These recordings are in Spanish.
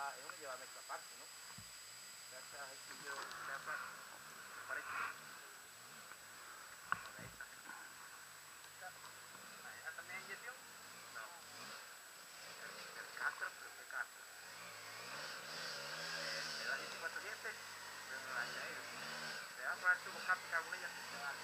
uno lleva mezcla aparte, ¿no? Gracias al estudio de aparte, ¿no? Parece. ¿Esta también es inyección? No. El castro, pero ¿qué castro? Le da 24 dientes, pero no la echa ellos. Le da por el tubo cáptica con ella, se va.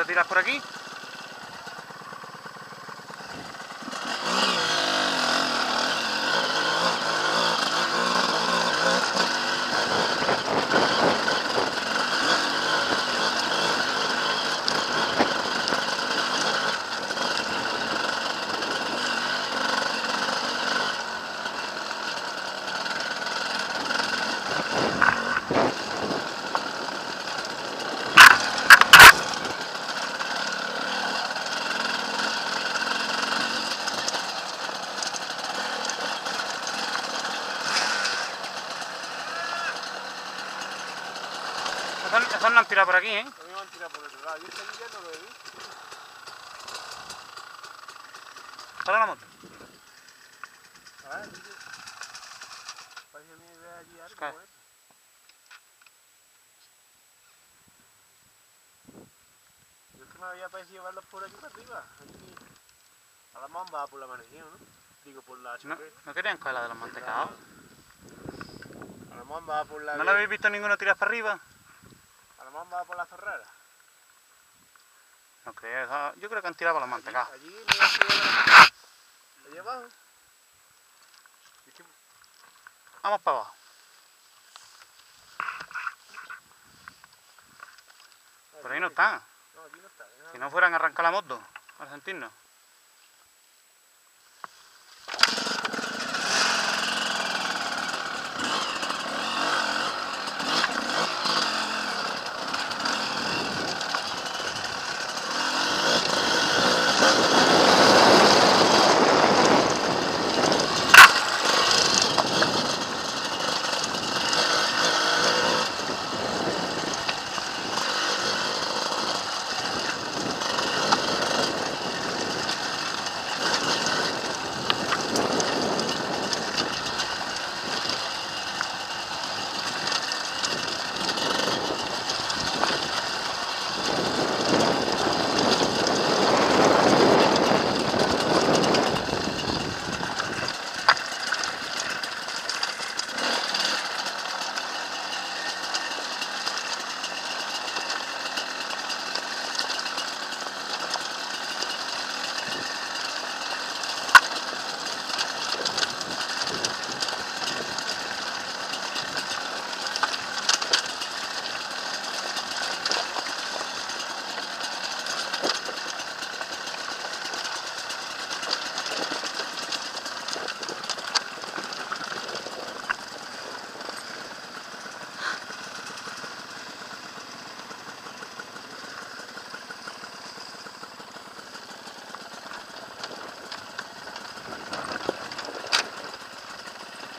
tiras por aquí. Esos no han tirado por aquí, ¿eh? A mí me han tirado por otro lado. Yo este aquí ya no lo he visto. Para la moto. A ver, tío. Parece que me ve allí algo, Oscar. Yo es que me había parecido verlos por aquí para arriba. Aquí. A la mamba va por la manejión, ¿no? Digo, por la No, chupeta. ¿no querían coger la de los mantecados? A la mamba va por la... ¿No lo habéis visto ninguno tirar para arriba? A la mamba va por la zorrera. No creo, yo creo que han tirado para los mantecados. Allí, mira, allí abajo. Es que... Vamos para abajo. Por ahí no están. No, aquí no está. Si no fueran a arrancar la moto, a sentirnos.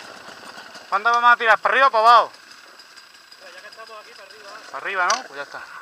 ¿Cuándo vamos a tirar? ¿Para arriba o para abajo? Ya que estamos aquí para arriba. Para arriba, ¿no? Pues ya está.